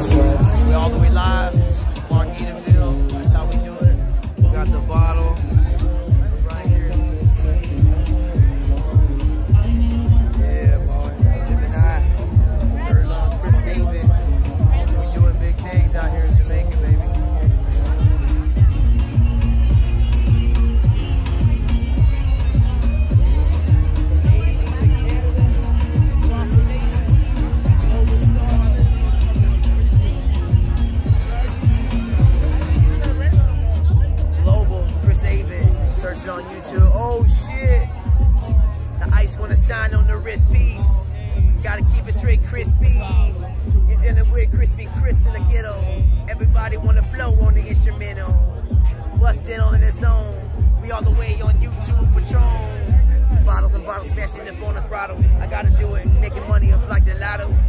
We all the way live, Margaritaville. That's how we do it. We got the bottle right here. Yeah, boy. Gemini, Erla, Chris David. We doing big things out here in Jamaica, baby. Search it on YouTube. Oh shit! The ice gonna shine on the wrist piece. Gotta keep it straight crispy. You're dealing with Crispy Chris in the ghetto. Everybody wanna flow on the instrumental. Busted on its own. We all the way on YouTube Patron. Bottles and bottles smashing up on the throttle. I gotta do it, making money up like the lotto.